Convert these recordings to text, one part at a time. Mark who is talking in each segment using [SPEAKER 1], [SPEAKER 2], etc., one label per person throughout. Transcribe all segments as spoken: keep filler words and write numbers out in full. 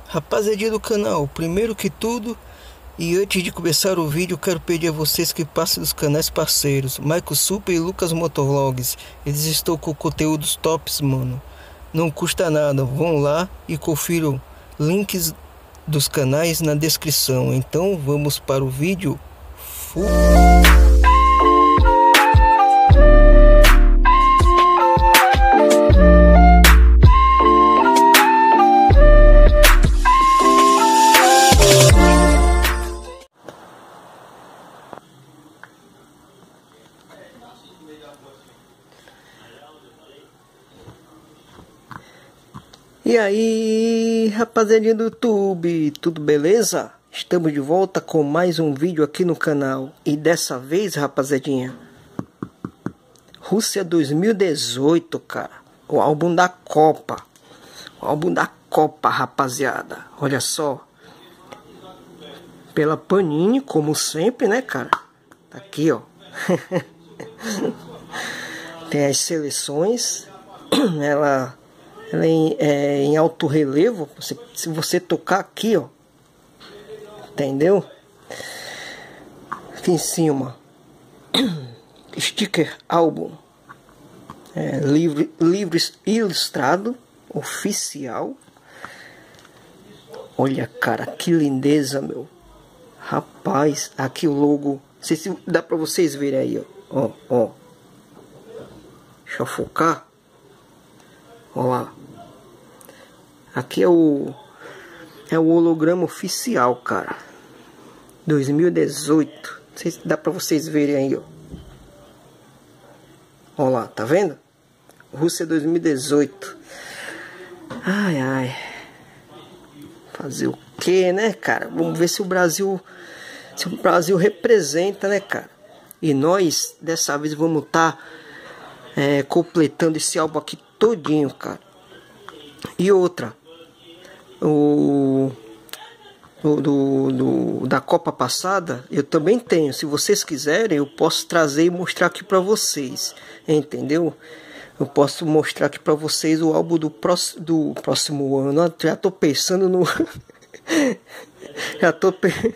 [SPEAKER 1] Rapaziada do canal, primeiro que tudo e antes de começar o vídeo, quero pedir a vocês que passem dos canais parceiros Michael Super e Lucas Motovlogs. Eles estão com conteúdos tops, mano. Não custa nada, vão lá e confiram links dos canais na descrição. Então vamos para o vídeo. Fui. E aí, rapaziada do YouTube, tudo beleza? Estamos de volta com mais um vídeo aqui no canal. E dessa vez, rapaziadinha, Rússia dois mil e dezoito, cara. O álbum da Copa. O álbum da Copa, rapaziada. Olha só. Pela Panini, como sempre, né, cara? Tá aqui, ó. Tem as seleções. Ela... Ela é em, é, em alto relevo. Você, se você tocar aqui, ó, entendeu? Aqui em cima, sticker álbum, é, livro, livro ilustrado oficial. Olha, cara, que lindeza, meu. Rapaz, aqui o logo. Não sei se dá pra vocês verem aí, ó. Ó, ó. Deixa eu focar. Olha lá. Aqui é o é o holograma oficial, cara. dois mil e dezoito. Não sei se dá pra vocês verem aí, ó. Olha lá, tá vendo? Rússia dois mil e dezoito. Ai, ai. Fazer o que, né, cara? Vamos ver se o Brasil se o Brasil representa, né, cara? E nós dessa vez vamos estar tá, é, completando esse álbum aqui todinho, cara. E outra, o, o do, do da Copa passada eu também tenho. Se vocês quiserem, eu posso trazer e mostrar aqui pra vocês, entendeu? Eu posso mostrar aqui pra vocês o álbum do, próximo, do próximo ano. Já tô pensando no já tô pe...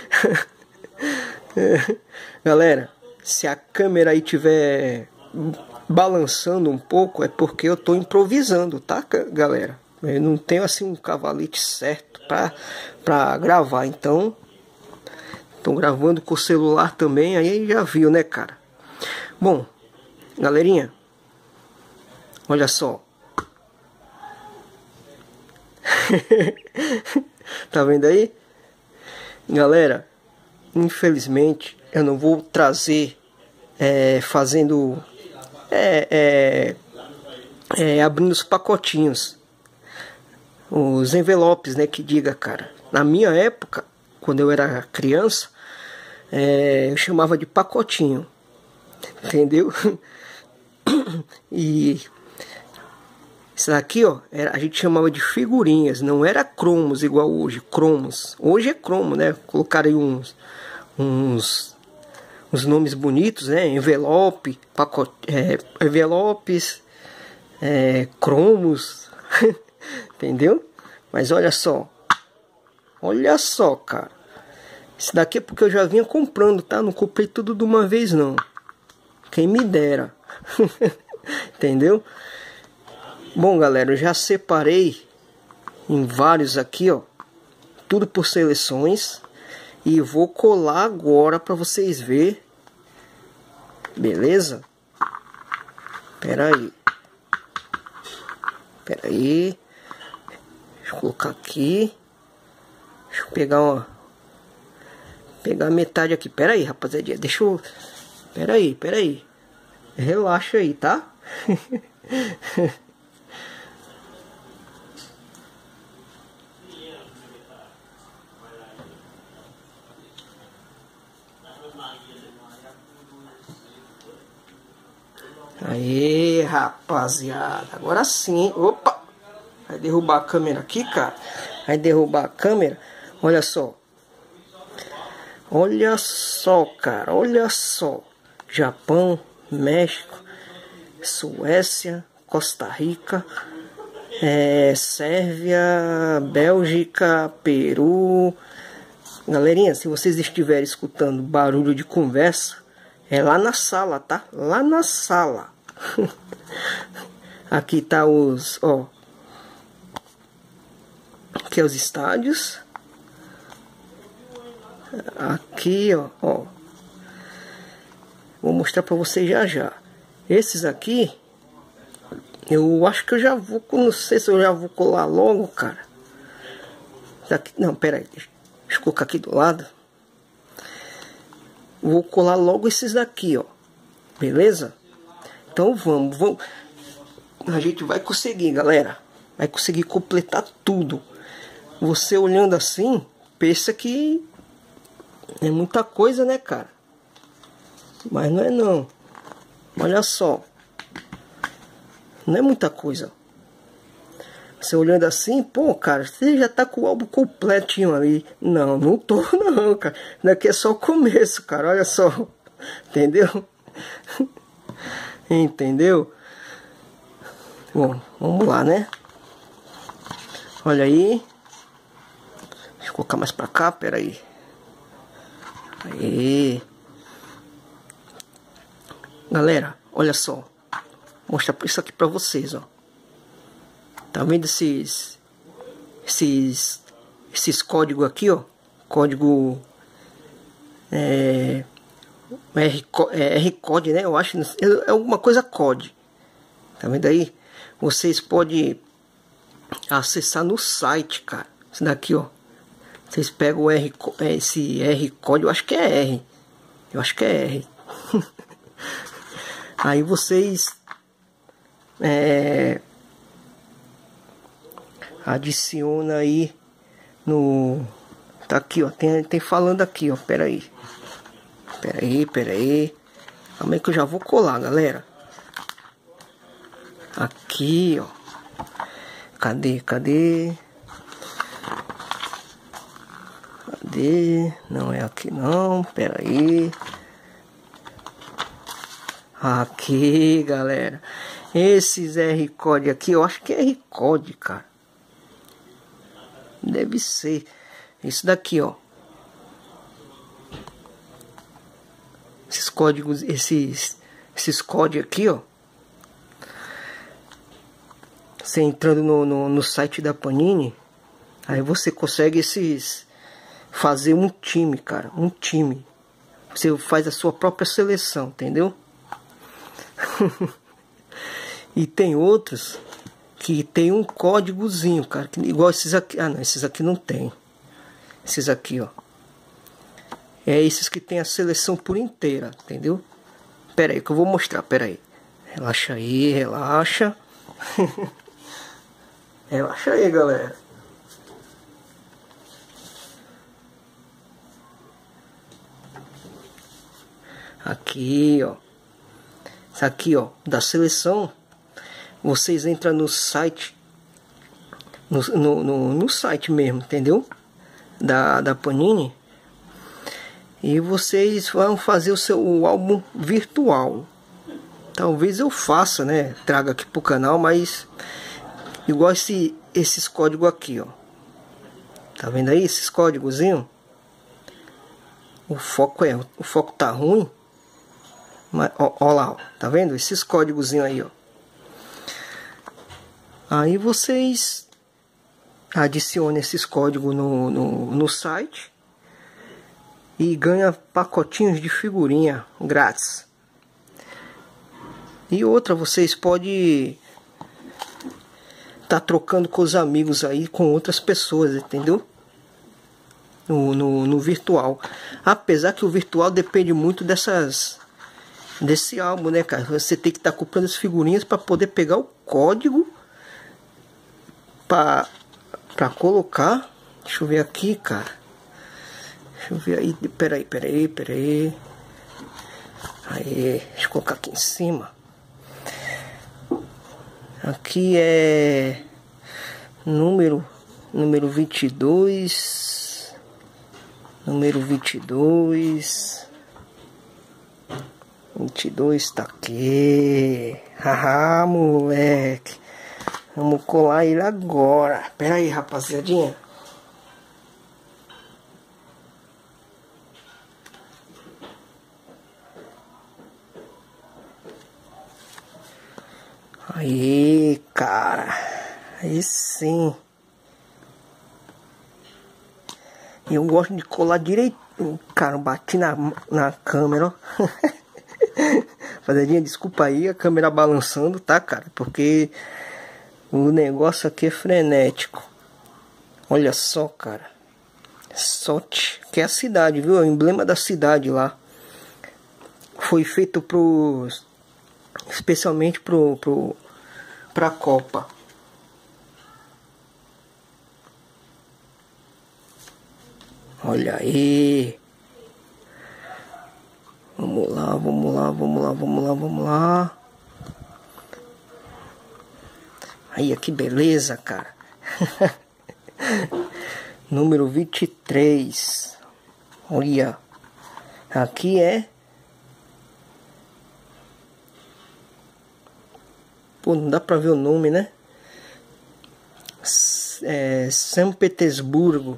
[SPEAKER 1] Galera, se a câmera aí tiver balançando um pouco, é porque eu tô improvisando, tá, galera? Eu não tenho assim um cavalete certo pra, pra gravar, então tô gravando com o celular também, aí já viu, né, cara? Bom, galerinha, olha só. Tá vendo aí? Galera, infelizmente eu não vou trazer é, fazendo É, é, é, abrindo os pacotinhos, os envelopes, né, que diga, cara. Na minha época, quando eu era criança, é, eu chamava de pacotinho, entendeu? E isso daqui, ó, era, a gente chamava de figurinhas, não era cromos igual hoje, cromos. Hoje é cromo, né? Colocaram aí uns... uns os nomes bonitos, né? Envelope, pacote, é, envelopes, é, cromos, entendeu? Mas olha só, olha só, cara. Isso daqui é porque eu já vinha comprando, tá? Não comprei tudo de uma vez, não. Quem me dera, entendeu? Bom, galera, eu já separei em vários aqui, ó, tudo por seleções. E vou colar agora para vocês verem. Beleza? Pera aí. Pera aí. Deixa eu colocar aqui. Deixa eu pegar uma... Pegar metade aqui. Pera aí, rapaziada. Deixa eu... Pera aí, pera aí. Relaxa aí, tá? Aê, rapaziada, agora sim. Opa, vai derrubar a câmera aqui, cara. Vai derrubar a câmera. Olha só. Olha só, cara, olha só. Japão, México, Suécia, Costa Rica, é, Sérvia, Bélgica, Peru. Galerinha, se vocês estiverem escutando barulho de conversa, é lá na sala, tá? Lá na sala. Aqui tá os, ó. Aqui é os estádios. Aqui, ó, ó. Vou mostrar pra vocês já já. Esses aqui, eu acho que eu já vou, não sei se eu já vou colar logo, cara. Daqui, não, pera aí, deixa, deixa eu colocar aqui do lado. Vou colar logo esses daqui, ó. Beleza? Então vamos, vamos. A gente vai conseguir, galera. Vai conseguir completar tudo. Você olhando assim, pensa que é muita coisa, né, cara? Mas não é não. Olha só. Não é muita coisa. Você olhando assim, pô, cara, você já tá com o álbum completinho ali. Não, não tô não, cara. Daqui é só o começo, cara. Olha só. Entendeu? Entendeu? Bom, vamos lá, né? Olha aí. Deixa eu colocar mais pra cá, pera aí. Aí. Galera, olha só. Vou mostrar isso aqui pra vocês, ó. Tá vendo esses esses esses códigos aqui, ó? Código é, R, é, R-Code, né? Eu acho é alguma coisa code. Tá vendo aí? Vocês podem acessar no site, cara. Isso daqui, ó. Vocês pegam o R, esse R-Code, eu acho que é R. Eu acho que é R. Aí vocês é, adiciona aí no, tá aqui, ó, tem, tem falando aqui, ó, pera aí, pera aí, pera aí, calma aí que eu já vou colar, galera. Aqui, ó, cadê, cadê, cadê, não é aqui não, pera aí. Aqui, galera, esses R-Code aqui, eu acho que é R-Code, cara. Deve ser. Isso daqui, ó. Esses códigos, esses, esses códigos aqui, ó. Você entrando no, no, no site da Panini, aí você consegue esses, fazer um time, cara, um time. Você faz a sua própria seleção, entendeu? E tem outros que tem um códigozinho, cara, que, igual esses aqui. Ah, não, esses aqui não tem. Esses aqui, ó. É esses que tem a seleção por inteira, entendeu? Pera aí que eu vou mostrar, pera aí. Relaxa aí, relaxa. Relaxa aí, galera. Aqui, ó. Isso aqui, ó, da seleção. Vocês entram no site. No, no, no, no site mesmo, entendeu? Da, da Panini. E vocês vão fazer o seu o álbum virtual. Talvez eu faça, né? Traga aqui pro canal, mas igual esse, esses códigos aqui, ó. Tá vendo aí esses códigozinhos? O foco é, o foco tá ruim. Mas, ó, ó lá, ó, tá vendo? Esses códigozinhos aí, ó. Aí vocês adicionam esses códigos no, no, no site e ganha pacotinhos de figurinha grátis. E outra, vocês podem tá trocando com os amigos aí, com outras pessoas, entendeu? No, no, no virtual. Apesar que o virtual depende muito dessas desse álbum, né, cara? Você tem que estar tá comprando as figurinhas para poder pegar o código para para colocar. Deixa eu ver aqui, cara. Deixa eu ver aí. Peraí, peraí, peraí. Aí, deixa eu colocar aqui em cima. Aqui é número número vinte e dois. Número vinte e dois. vinte e dois tá aqui. Haha, moleque. Vamos colar ele agora. Pera aí, rapaziadinha. Aí, cara. Aí sim. Eu gosto de colar direito. Cara, eu bati na, na câmera, ó. Rapaziadinha, desculpa aí a câmera balançando, tá, cara? Porque o negócio aqui é frenético. Olha só, cara. Sote, que é a cidade, viu? É o emblema da cidade lá. Foi feito pros... especialmente pro, pro, pra Copa. Olha aí. Vamos lá, vamos lá, vamos lá, vamos lá, vamos lá. Aí, que beleza, cara. Número vinte e três. Olha. Aqui é... Pô, não dá pra ver o nome, né? É, São Petersburgo.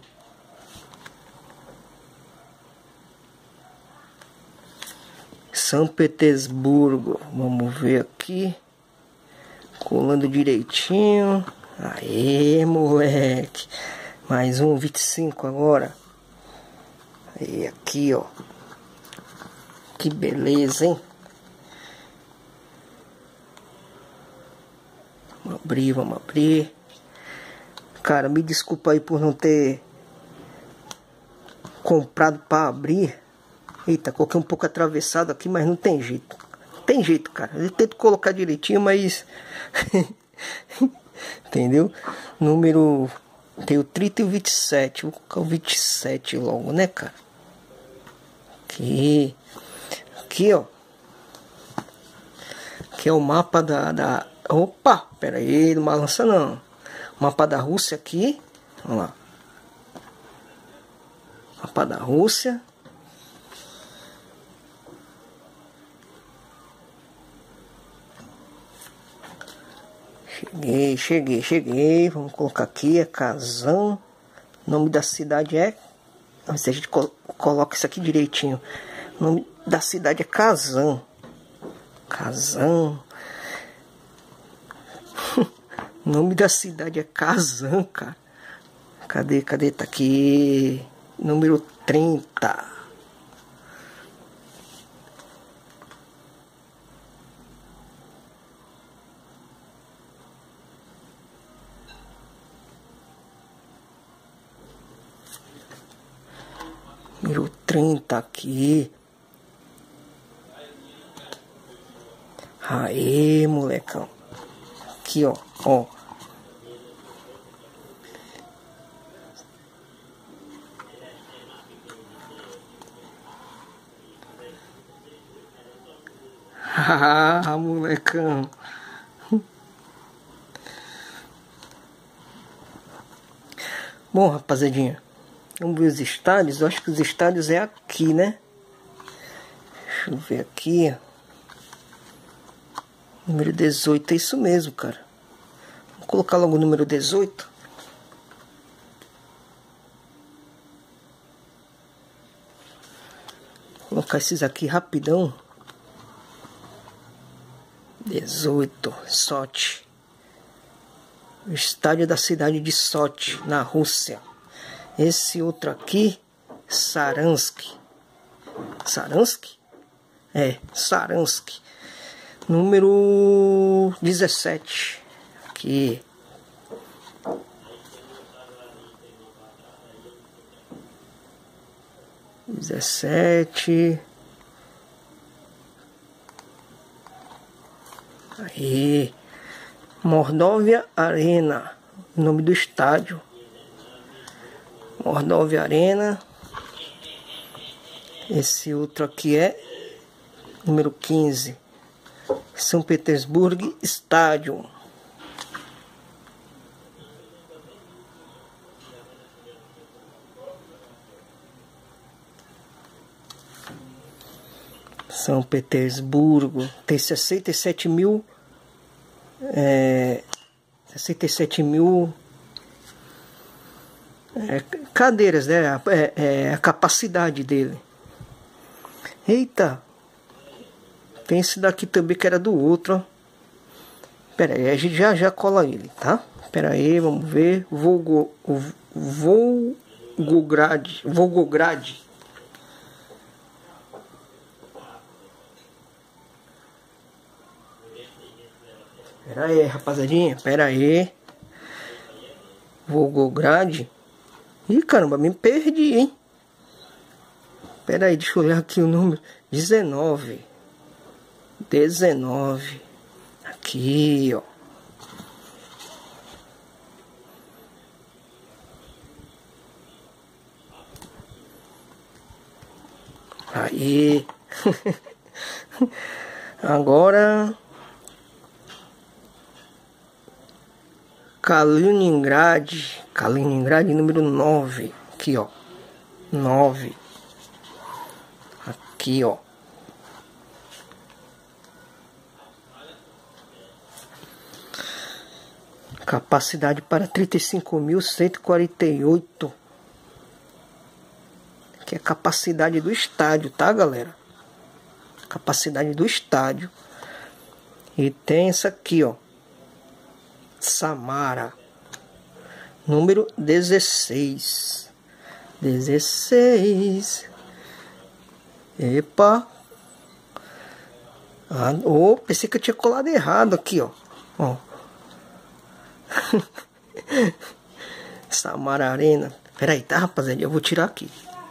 [SPEAKER 1] São Petersburgo. Vamos ver aqui. Colando direitinho. Aê, moleque. Mais um vinte e cinco agora. E aqui, ó. Que beleza, hein? Vamos abrir, vamos abrir. Cara, me desculpa aí por não ter comprado para abrir. Eita, coloquei um pouco atravessado aqui, mas não tem jeito. Não tem jeito, cara. Eu tento colocar direitinho, mas... Entendeu? Número... Tem o trinta e o vinte e sete. Vou colocar o vinte e sete logo, né, cara? Aqui. Aqui, ó. Aqui é o mapa da... da... Opa! Pera aí, não balança não. Mapa da Rússia aqui. Olha lá. Mapa da Rússia. Cheguei, cheguei, cheguei. Vamos colocar aqui, é Kazan. O nome da cidade é... Se a gente col coloca isso aqui direitinho. O nome da cidade é Kazan. Kazan. O nome da cidade é Kazan, cara. Cadê, cadê? Tá aqui. Número trinta. Número trinta aqui. Aê, molecão. Aqui, ó. Ó. Ah, molecão. Bom, rapaziadinha. Vamos ver os estádios. Eu acho que os estádios é aqui, né? Deixa eu ver aqui. Número dezoito. É isso mesmo, cara. Vou colocar logo o número dezoito. Vou colocar esses aqui rapidão. dezoito. Sochi. O estádio da cidade de Sochi, na Rússia. Esse outro aqui, Saransk. Saransk? É, Saransk. Número dezessete. Aqui. dezessete. Aí. Mordóvia Arena. Nome do estádio. Mordóvia Arena. Esse outro aqui é número quinze. São Petersburgo Stadium. São Petersburgo. Tem sessenta e sete mil é, sessenta e sete mil é, cadeiras, né? É, é a capacidade dele. Eita! Tem esse daqui também que era do outro, ó. Pera aí, a gente já já cola ele, tá? Pera aí, vamos ver. Volgo, Volgograd. Volgograd. Pera aí, rapaziadinha. Pera aí. Volgograd. Ih, caramba, me perdi, hein? Pera aí, deixa eu olhar aqui o número. dezenove. dezenove. Aqui, ó. Aí. Agora. Kaliningrad. Kaliningrad número nove. Aqui, ó. nove. Aqui, ó. Capacidade para trinta e cinco mil cento e quarenta e oito. Que é a capacidade do estádio, tá, galera? Capacidade do estádio. E tem essa aqui, ó. Samara. Número dezesseis. dezesseis. Epa. Ah, oh, pensei que eu tinha colado errado aqui, ó. Ó. Samara Arena. Pera aí, tá, rapaziada? Eu vou tirar aqui.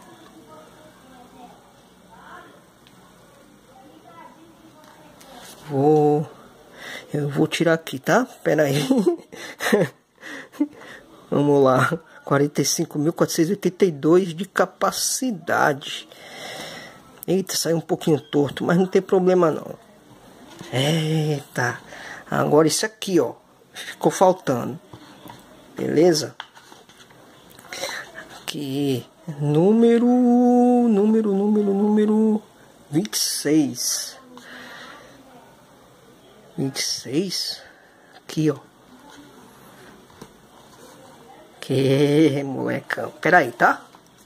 [SPEAKER 1] Vou... Eu vou tirar aqui, tá? Pera aí. Vamos lá. quarenta e cinco mil quatrocentos e oitenta e dois de capacidade. Eita, saiu um pouquinho torto, mas não tem problema não. Eita. Agora isso aqui, ó. Ficou faltando. Beleza? Aqui. Número... Número, número, número... vinte e seis. vinte e seis. Aqui, ó. Que molecão. Pera aí, tá?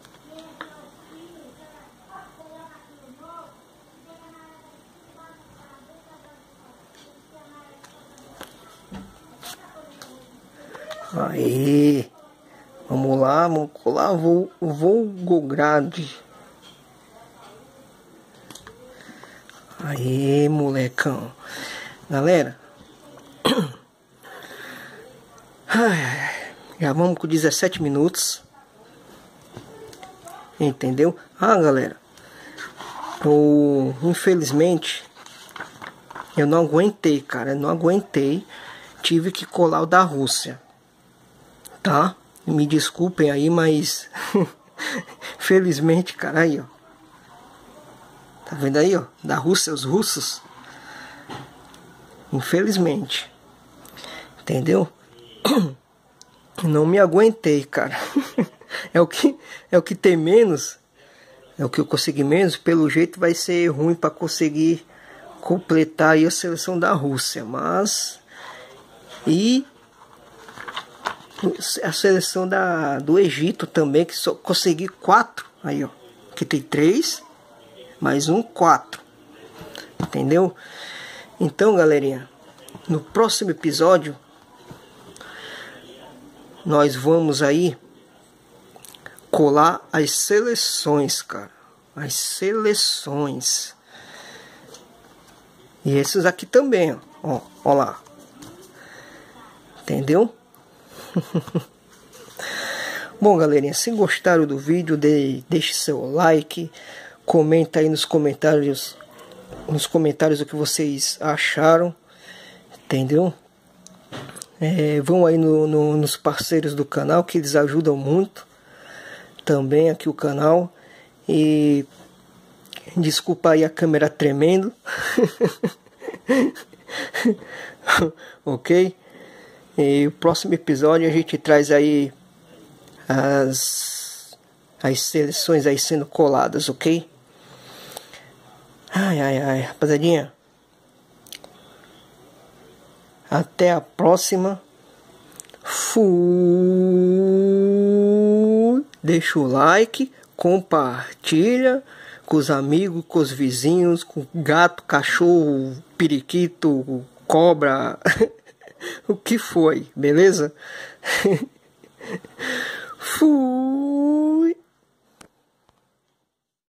[SPEAKER 1] Aí. Vamos lá, vamos colar. Vou, Volgograd. Aí, molecão. Galera. Já vamos com dezessete minutos. Entendeu? Ah, galera. Eu, infelizmente, eu não aguentei, cara. Eu não aguentei. Tive que colar o da Rússia. Tá? Me desculpem aí, mas... Felizmente, cara, aí, ó. Tá vendo aí, ó? Da Rússia, os russos. Infelizmente. Entendeu? Não me aguentei, cara. É o que, é o que tem menos. É o que eu consegui menos. Pelo jeito vai ser ruim para conseguir completar aí a seleção da Rússia. Mas... E... a seleção da, do Egito também, que só consegui quatro. Aí, ó. Aqui tem três. Mais um, quatro. Entendeu? Então, galerinha. No próximo episódio... nós vamos aí... colar as seleções, cara. As seleções. E esses aqui também, ó. Ó, ó lá. Entendeu? Bom, galerinha, se gostaram do vídeo, de, deixe seu like, comenta aí nos comentários, nos comentários o que vocês acharam, entendeu? É, vão aí no, no, nos parceiros do canal, que eles ajudam muito também aqui o canal. E desculpa aí a câmera tremendo. Ok? E o próximo episódio a gente traz aí as, as seleções aí sendo coladas, ok? Ai, ai, ai, rapaziadinha. Até a próxima. Fui. Deixa o like, compartilha com os amigos, com os vizinhos, com gato, cachorro, periquito, cobra, o que foi, beleza? Fui.